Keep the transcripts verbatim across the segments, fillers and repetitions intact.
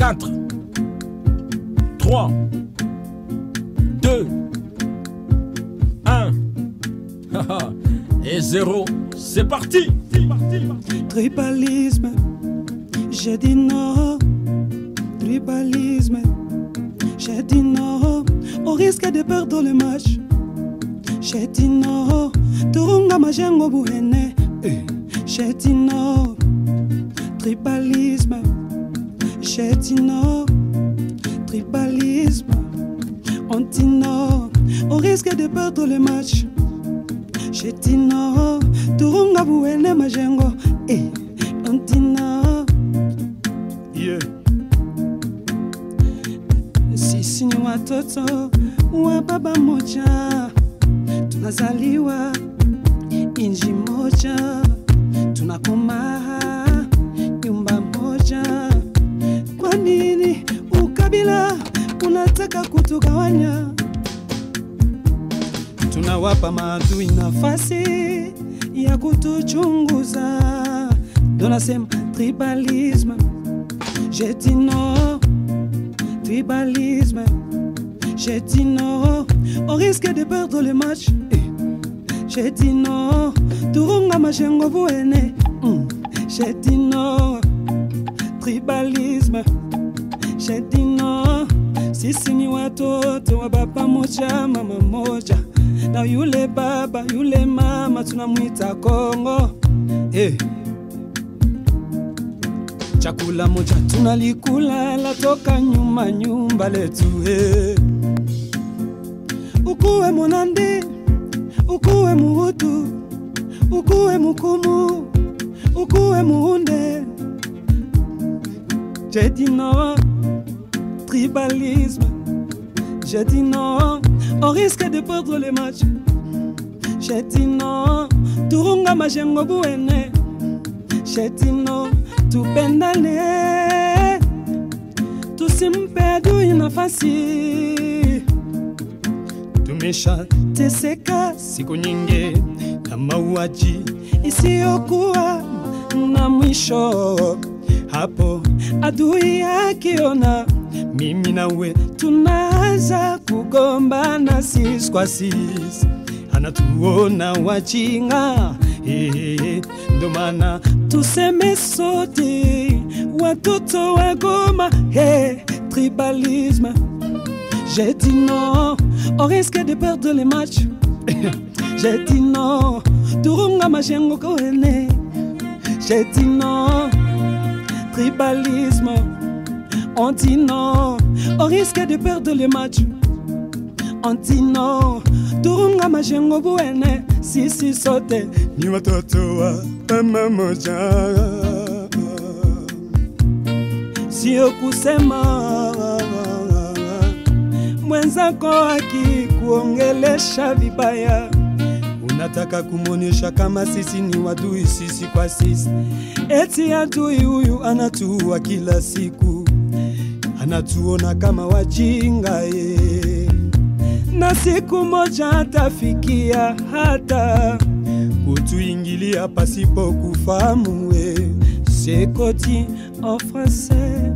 quatre, trois, deux, un et zéro. C'est parti. Tribalisme, j'ai dit non. Tribalisme, j'ai dit non. Au risque de perdre le match, j'ai dit non. Turunga majengo buhene, j'ai dit non. Tribalisme, j'ai dit non. Tribalisme, on dit non. Au risque de perdre le match, j'ai dit non. Turunga buhene majengo, on dit non. Yeah. Sisi ni watoto wa baba moja, tunazaliwa inji moja, tunakoma nyumba moja. Kwa nini ukabila unataka kutugawanya? Tunawapa maadui nafasi ya kutuchunguza. Tunasema tribalisme, j'ai dit non. Tribalisme, j'ai dit non. Au risque de perdre le match, j'ai dit non. Turunga majengo buene, j'ai dit non. Tribalisme, j'ai dit non. Sisi ni watoto wa baba moja mama moja, na yule baba yule mama tunamuita Kongo. Hey. Chakula moja tunalikula la toka nyuma nyumba letu. Hey. Ukuwe monande, ukuwe muhutu, ukuwe mukumu, ukuwe muhunde, j'ai dit non. Tribalisme, j'ai dit non. Au risque de perdre le match, j'ai dit non. Turunga majengo buene, j'ai dit non. Tupendane, tusimpe adui nafasi. Tumesha teseka siku nyingi na mauaji isiyokuwa na mwisho. Hapo adui akiona mimi nawe tunaanza kugombana sisi kwa sisi, anatuona wachinga. Hey, ndo maana tuseme sote watoto wa Goma. Hey, tribalisme, j'ai dit non. Au risque de perdre le match, j'ai dit non. Turunga majengo kohene, j'ai dit non. Tribalisme, on dit non. Au risque de perdre le match, on dit non. Turunga majengo buene, si si sote ni watoto wa mama moja. Sio kusema mwenzako akikuongelesha vibaya, unataka kumuonyesha kama sisi ni wadui sisi kwa sisi. Eti adui huyu anatuua kila siku, anatuona kama wajinga ye. Na siku moja atafikia hata kutuingilia pasipo kufahamu we. C'est dit en français,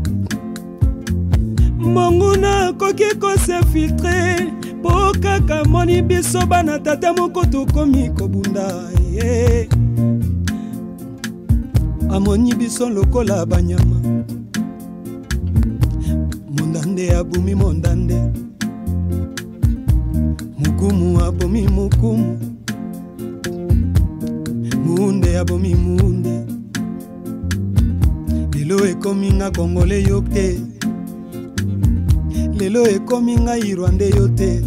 Monguna koki ko se filtre po kaka moni biso bana tata moko to komi kobunda ye. Amoni biso lokola banyama, mondande abumi mondande, mukumu abomi mukumu, munde abomi munde. Lelo ekomi nga Kongole yote, lelo ekomi nga Irwande yote,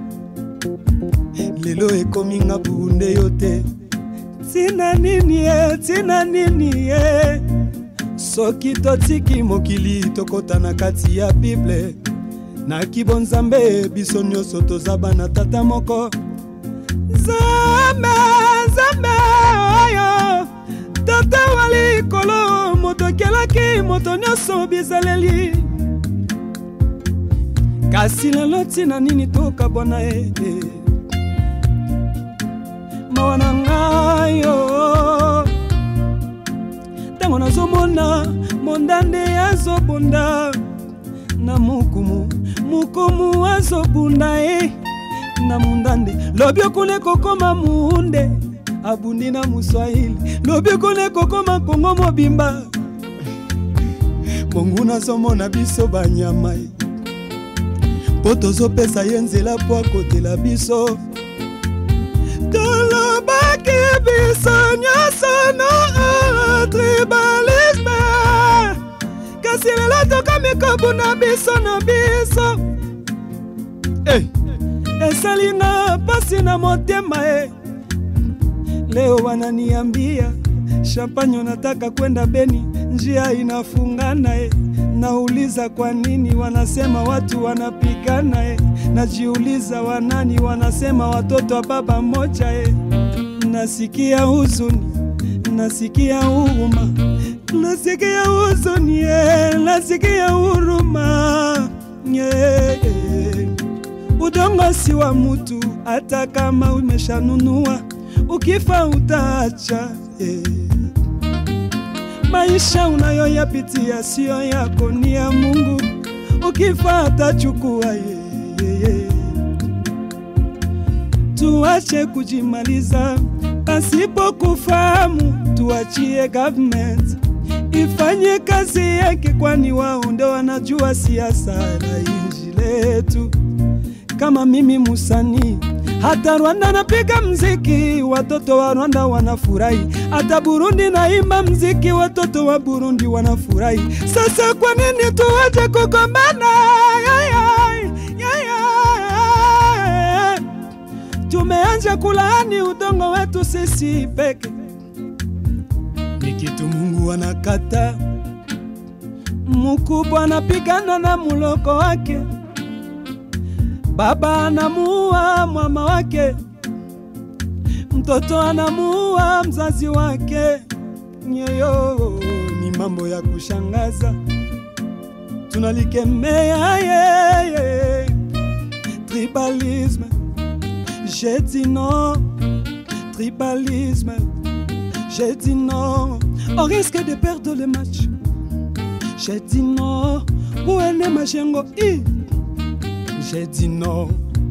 lelo ekomi nga Burunde yote. Tina nini ye, tina nini ye, soki totiki mokili tokota na kati ya Bible. Na kibonzambe biso nyonso toza bana tata moko. Zambe, zambe oyo, tata wali kolo, moto kelaki, moto nyonso bizaleli. Kasi lelo tina nini toka bona e, e. Mawana ngayo, tango nazomona mondande yazobonda. na mukumu mukumu azobunda e na mundande lobyo kule kokoma muunde abundi na muswahili lobyo kule kokoma kongo mobimba monguna somo na biso banyama e poto zopesa yenzela po akotela biso tolobaki biso nyonso no tribalisme kasi lelo tokomi kobuna biso na biso hey. Esalinga pasi na motema e leo wananiambia champagne nataka kwenda Beni njia inafungana e nauliza kwa nini wanasema watu wanapigana e najiuliza wanani wanasema watoto wa baba moja e nasikia huzuni nasikia huruma nasikia huzuni e nasikia huruma yeah. Udongo si wa mutu hata kama umeshanunua ukifa utaacha yeah. Maisha unayoyapitia sio yako ni ya Mungu ukifa atachukua yeah, yeah. Tuache kujimaliza pasipo kufahamu, tuachie government ifanye kazi yake, kwani wao ndio wanajua siasa na inji letu. Kama mimi musani, hata Rwanda napiga mziki, watoto wa Rwanda wanafurahi. Hata Burundi naimba mziki, watoto wa Burundi wanafurahi. Sasa kwa nini tuache kugombana? Tumeanza kulaani udongo wetu sisi peke. Ni kitu Mungu anakata. Mkubwa anapigana na muloko wake, baba anamuua mama wake, mtoto anamuua mzazi wake. Nyoyo ni mambo ya kushangaza, tunalikemea yeah, yeah. Tribalisme, j'ai dit non. Tribalisme, j'ai dit non. On risque de perdre le match. J'ai dit non. Où est le machengo? J'ai dit non.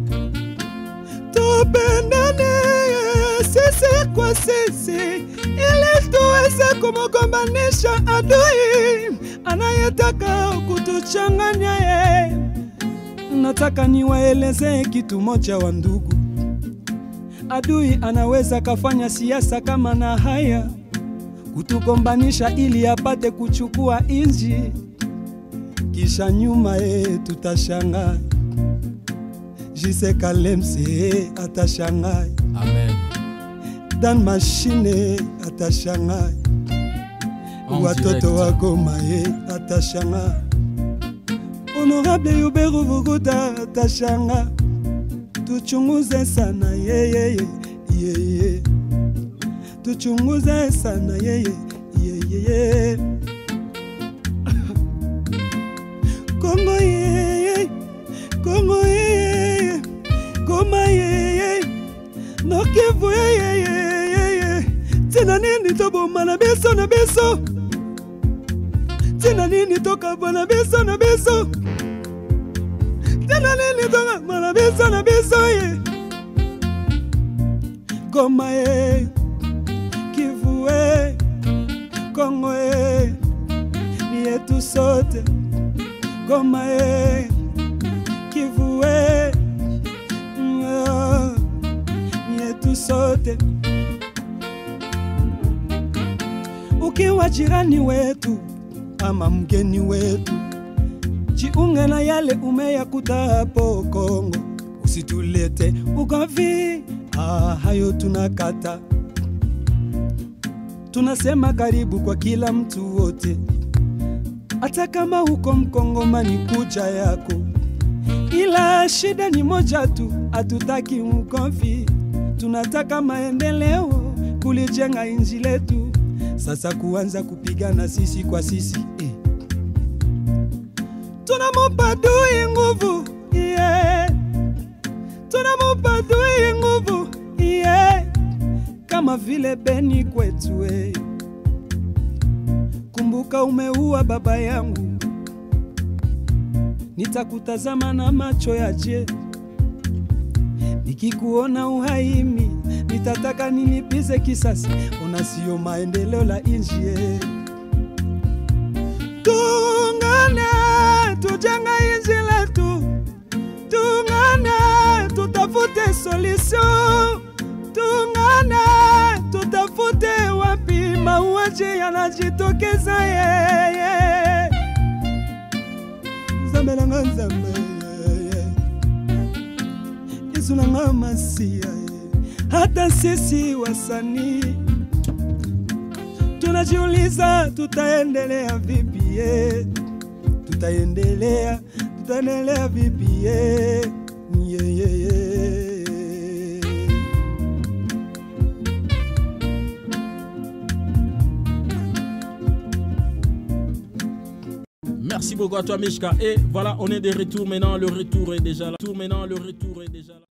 Topendane, c'est quoi c'est? Il est tout kumugombanisha adui anayetaka kutuchanganya. Nataka niwaeleze kitu moja wa ndugu. Adui anaweza kafanya siasa kama na haya, kutugombanisha ili apate kuchukua inji, kisha nyuma e tutashangaa. Jise Kalemse atashangaa. Amen. Dan Machine atashangaa. Watoto wa Goma e atashangaa. Honorable Hubert Vuguta atashangaa. Tuchunguze sana ye ye ye ye. Tuchunguze sana ye ye ye ye. Kongo ye ye. Kongo ye. Goma ye ye. Nokivu ye ye ye ye. Tina nini toboma na beso na beso. Tina nini tokabwa na beso na beso. Tina nini tokabwa na beso na beso ye. Goma ye. Kivu ye. Kongo ye. Ni yetu sote. Goma ye. Kivu ye. Ni yetu sote. Ukiwa jirani wetu ama mgeni wetu, jiunge na yale umeyakuta hapo Kongo. Usitulete ugomvi, ah, hayo tunakata. Tunasema karibu kwa kila mtu wote, hata kama uko Mkongomani kuja yako. Ila shida ni moja tu, hatutaki ugomvi. Tunataka maendeleo, kulijenga inji letu. Sasa kuanza kupigana sisi kwa sisi eh. Tunamupa adui nguvu yeah. Tunamupa adui nguvu yeah. Kama vile Beni kwetu eh. Kumbuka umeua baba yangu, nitakutazama na macho ya je. Nikikuona uhaimi, nitataka nilipize kisasi. Ona sio maendeleo la inchi. Tungane, tujenga inchi letu. Tungane, tutafute solution. Tungane, tutafute wapi mauaji yanajitokeza yeye. Zambe langa zambe Yesu langa masia. Hata sisi wasanii tunajiuliza tutaendelea vipi? Tutaendelea, tutaendelea vipi? Yeah, yeah, yeah. Merci beaucoup à toi Mishka. Et voilà, on est de retour maintenant, le retour est déjà là. Maintenant, le retour est déjà là.